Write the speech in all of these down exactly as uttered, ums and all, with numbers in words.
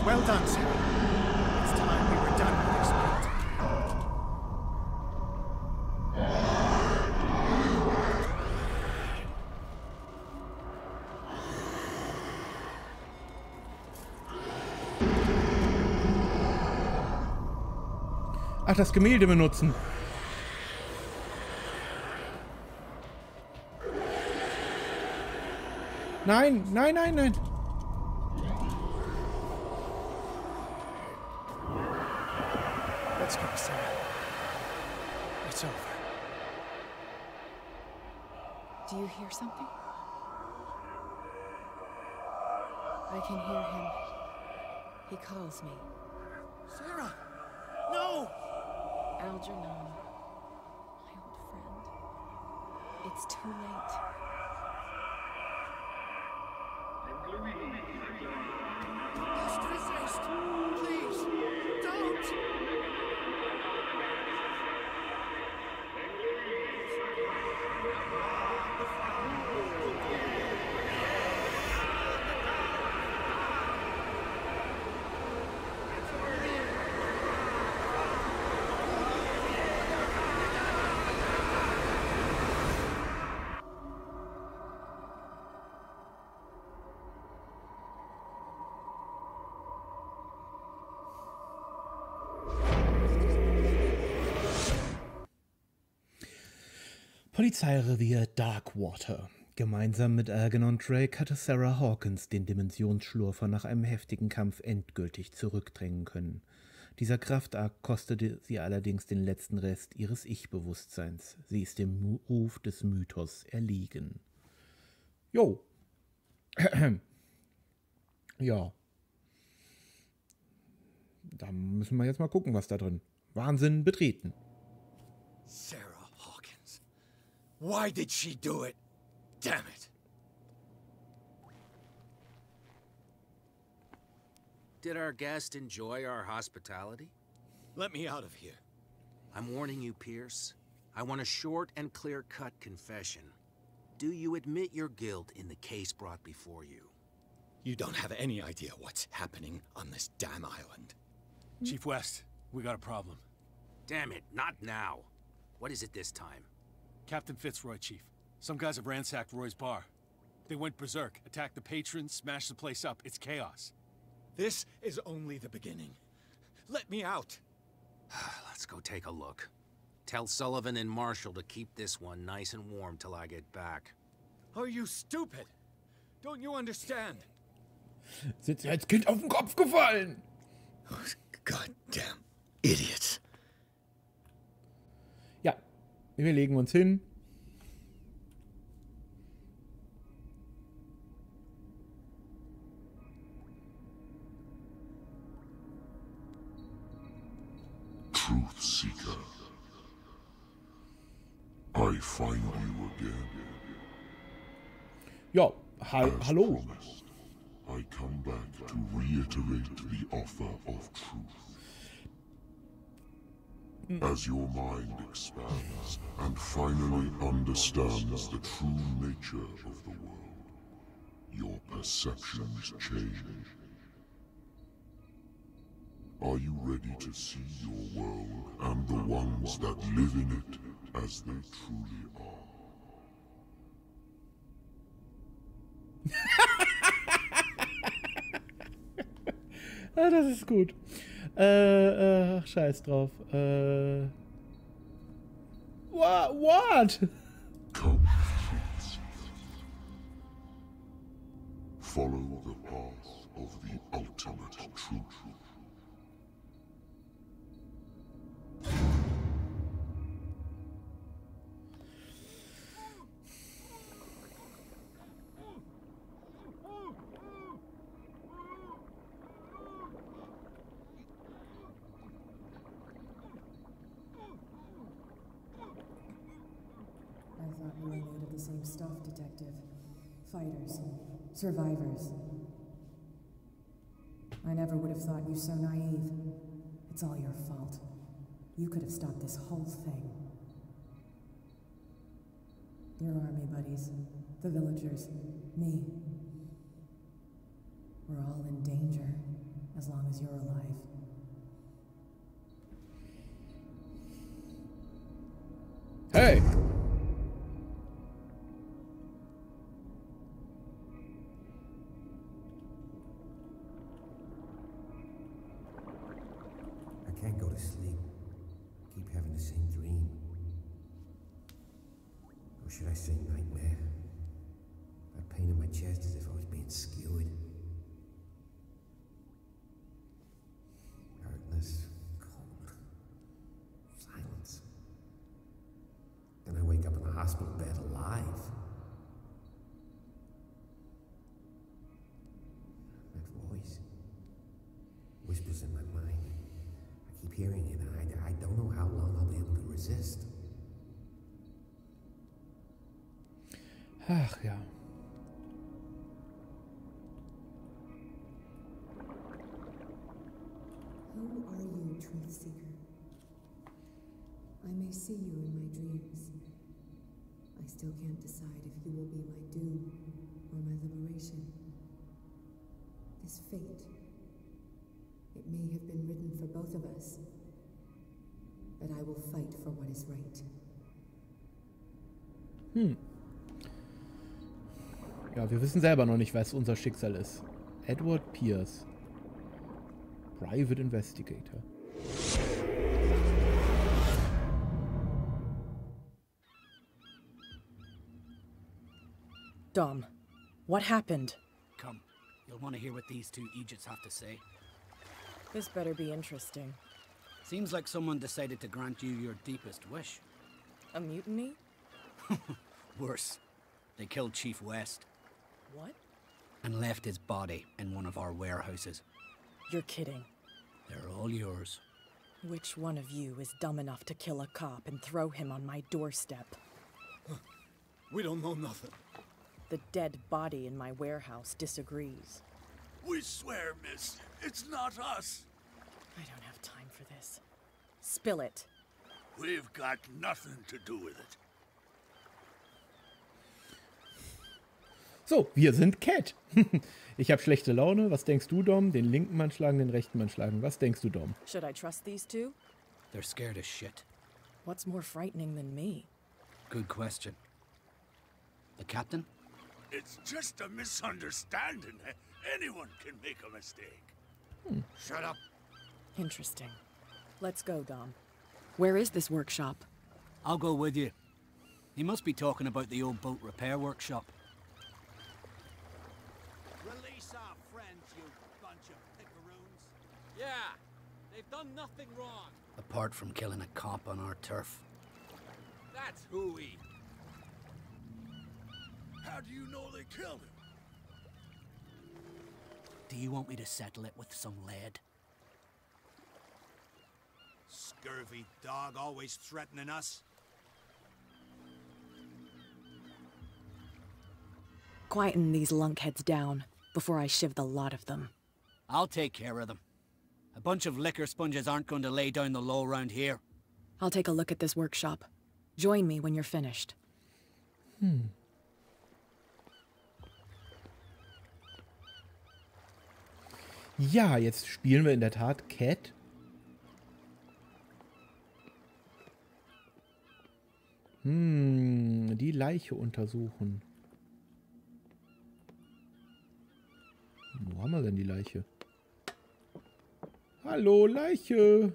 Well done, Sarah. It's time we were done with this build. Ach, das Gemälde benutzen. Nein, nein, nein, nein. Let's go, Sarah. It's over. Do you hear something? I can hear him. He calls me. Sarah! No! Algernon, my old friend. It's too late. Just resist! Please! Don't! Polizeirevier Darkwater. Gemeinsam mit Algernon Drake hatte Sarah Hawkins den Dimensionsschlurfer nach einem heftigen Kampf endgültig zurückdrängen können. Dieser Kraftakt kostete sie allerdings den letzten Rest ihres Ich-Bewusstseins. Sie ist dem Ruf des Mythos erliegen. Jo. Ja. Da müssen wir jetzt mal gucken, was da drin. Wahnsinn betreten. Sarah Hawkins. Why did she do it? Damn it. Did our guest enjoy our hospitality? Let me out of here. I'm warning you, Pierce. I want a short and clear-cut confession. Do you admit your guilt in the case brought before you? You don't have any idea what's happening on this damn island. Chief West, we got a problem. Damn it, not now. What is it this time? Captain Fitzroy, Chief. Some guys have ransacked Roy's bar. They went berserk, attacked the patrons, smashed the place up. It's chaos. This is only the beginning. Let me out. Let's go take a look. Tell Sullivan and Marshall to keep this one nice and warm till I get back. Are you stupid? Don't you understand? Sind sie als Kind auf den Kopf gefallen? Goddamn idiots. Ja, wir legen uns hin. Truth Seeker, I find you again. Ja, ha As hallo. promised, I come back to reiterate the offer of truth. As your mind expands and finally understands the true nature of the world, your perceptions change. Are you ready to see your world and the ones that live in it as they truly are? Ah, das ist gut. Äh, äh, scheiß drauf. Äh. What? What? Come, Truth Seeker. Follow the path of the ultimate truth. I thought we were made of the same stuff, Detective. Fighters, survivors. I never would have thought you so naive. It's all your fault. You could have stopped this whole thing. Your army buddies, the villagers, me. We're all in danger, as long can't go to sleep. I keep having the same dream. Or should I say nightmare? That pain in my chest as if I was being skewered. Darkness, cold, silence. Then I wake up in a hospital bed alive. That voice whispers in my mind. I keep hearing it, and I, I don't know how long I'll be able to resist. Ach ja. Who are you, Truth Seeker? I may see you in my dreams. I still can't decide if you will be my doom or my liberation. This fate, it may have been written for both of us, but I will fight for what is right. Hm. Ja, wir wissen selber noch nicht, was unser Schicksal ist. Edward Pierce. Private Investigator. Dom, what happened? Come, you'll want to hear what these two Egypts have to say. This better be interesting. Seems like someone decided to grant you your deepest wish. A mutiny? Worse. They killed Chief West. What? And left his body in one of our warehouses. You're kidding. They're all yours. Which one of you is dumb enough to kill a cop and throw him on my doorstep? We don't know nothing. The dead body in my warehouse disagrees. We swear, miss, it's not us. I don't have time for this. Spill it. We've got nothing to do with it. So, wir sind Cat. Ich habe schlechte Laune. Was denkst du, Dom? Den linken Mann schlagen, den rechten Mann schlagen. Was denkst du, Dom? Should I trust these two? They're scared as shit. What's more frightening than me? Good question. The captain? It's just a misunderstanding. Anyone can make a mistake. Hmm. Shut up. Interesting. Let's go, Dom. Where is this workshop? I'll go with you. He must be talking about the old boat repair workshop. Release our friends, you bunch of pickaroons. Yeah, they've done nothing wrong. Apart from killing a cop on our turf. That's hooey. How do you know they killed him? Do you want me to settle it with some lead? Scurvy dog, always threatening us. Quieten these lunkheads down before I shiv the lot of them. I'll take care of them. A bunch of liquor sponges aren't going to lay down the law around here. I'll take a look at this workshop. Join me when you're finished. Hmm. Ja, jetzt spielen wir in der Tat Cat. Hm, die Leiche untersuchen. Wo haben wir denn die Leiche? Hallo, Leiche.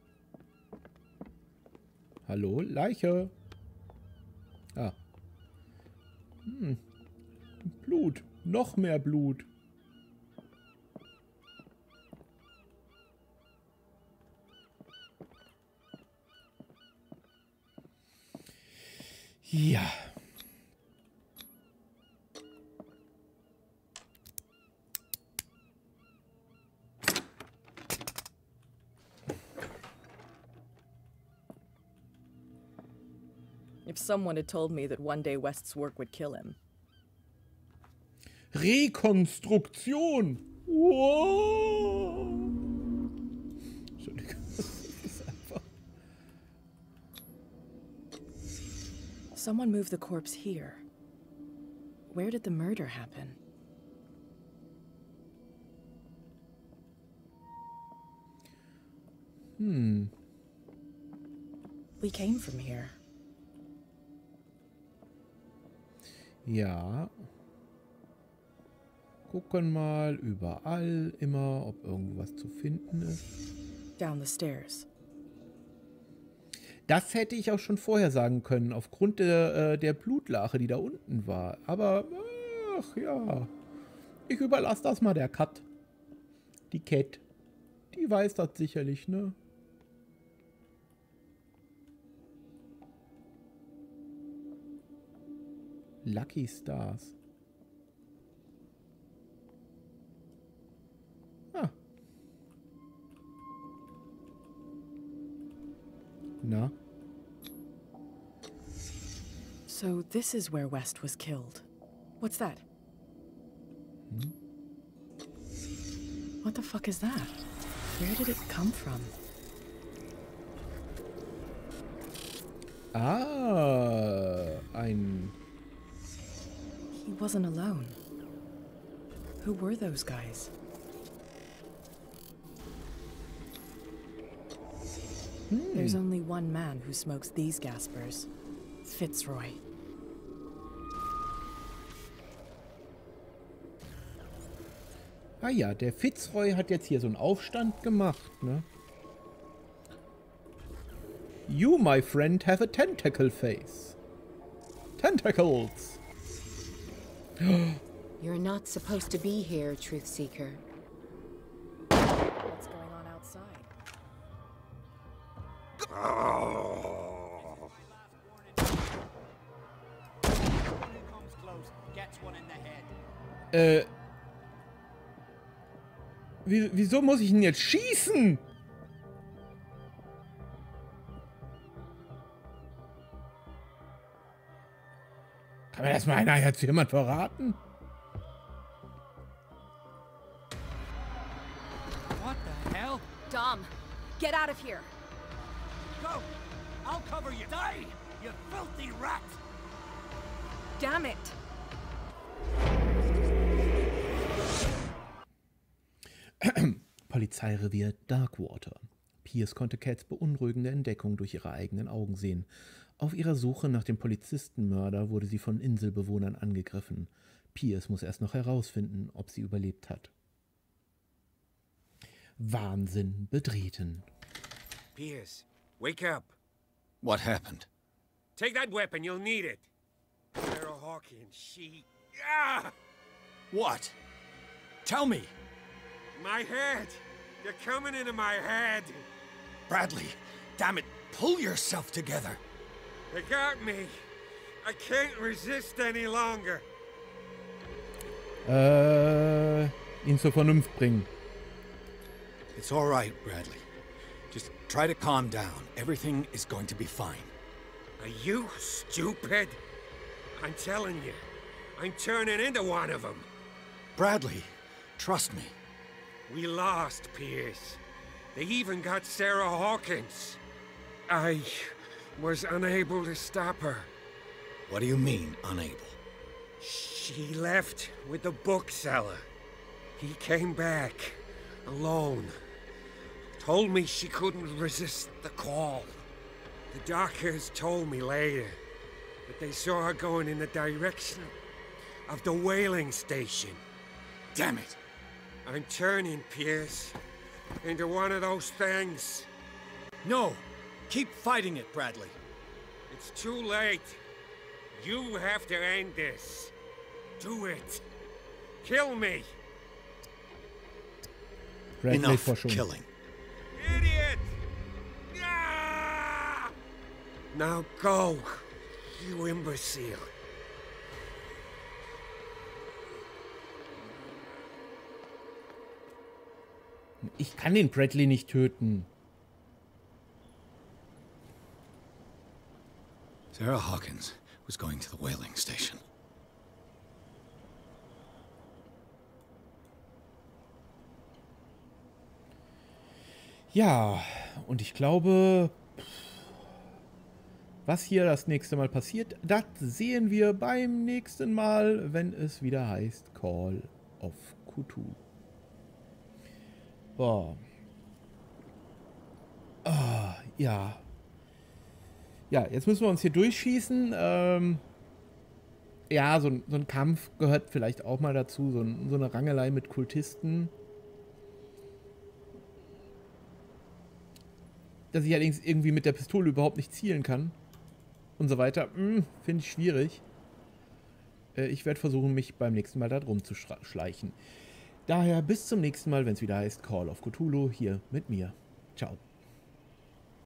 Hallo, Leiche. Ah. Hm. Blut. Noch mehr Blut. Ja. If someone had told me that one day West's work would kill him. Rekonstruktion. Wow. Entschuldigung. Das ist einfach. Someone moved the corpse here. Where did the murder happen? Hmm. We came from here. Ja. Gucken mal überall immer, ob irgendwas zu finden ist. Down the stairs. Das hätte ich auch schon vorher sagen können, aufgrund der, äh, der Blutlache, die da unten war. Aber, ach ja, ich überlasse das mal der Kat. Die Cat. Die weiß das sicherlich, ne? Lucky Stars. Ah. Na? So this is where West was killed. What's that? Hmm? What the fuck is that? Where did it come from? Ah, ein... He wasn't alone. Who were those guys? Hmm. There's only one man who smokes these Gaspers. Fitzroy. Ah ja, der Fitzroy hat jetzt hier so einen Aufstand gemacht, ne? You, my friend, have a tentacle face. Tentacles! You're not supposed to be here, Truth Seeker. What's going on outside? Äh... Wie, wieso muss ich ihn jetzt schießen? Kann mir das mal einer jetzt jemand verraten? What the hell? Dom, get out of here. Go! I'll cover you. Die, you filthy rat! Damn it! Polizeirevier Darkwater. Pierce konnte Cats beunruhigende Entdeckung durch ihre eigenen Augen sehen. Auf ihrer Suche nach dem Polizistenmörder wurde sie von Inselbewohnern angegriffen. Pierce muss erst noch herausfinden, ob sie überlebt hat. Wahnsinn betreten. Pierce, wake up. What happened? Take that weapon, you'll need it. Sarah Hawkins, she... Ah! What? Tell me. My head! You're coming into my head! Bradley, damn it, pull yourself together. They got me. I can't resist any longer. Äh, ihn zur Vernunft bringen. It's all right, Bradley. Just try to calm down. Everything is going to be fine. Are you stupid? I'm telling you, I'm turning into one of them. Bradley, trust me. We lost Pierce. They even got Sarah Hawkins. I was unable to stop her. What do you mean, unable? She left with the bookseller. He came back, alone. Told me she couldn't resist the call. The doctors told me later that they saw her going in the direction of the whaling station. Damn it! I'm turning, Pierce, into one of those things. No! Keep fighting it, Bradley. It's too late. You have to end this. Do it. Kill me. Bradley Enough verschont. killing. Idiot! Ah! Now go, you imbecile. Ich kann den Bradley nicht töten. Sarah Hawkins was going to the whaling station. Ja, und ich glaube, was hier das nächste Mal passiert, das sehen wir beim nächsten Mal, wenn es wieder heißt Call of Cthulhu. Boah. Ah, ja. Ja, jetzt müssen wir uns hier durchschießen. Ähm, ja, so, so ein Kampf gehört vielleicht auch mal dazu. So, ein, so eine Rangelei mit Kultisten. Dass ich allerdings irgendwie mit der Pistole überhaupt nicht zielen kann. Und so weiter. Hm, finde ich schwierig. Äh, ich werde versuchen, mich beim nächsten Mal da drum zu schleichen. Daher bis zum nächsten Mal, wenn es wieder heißt Call of Cthulhu, hier mit mir. Ciao.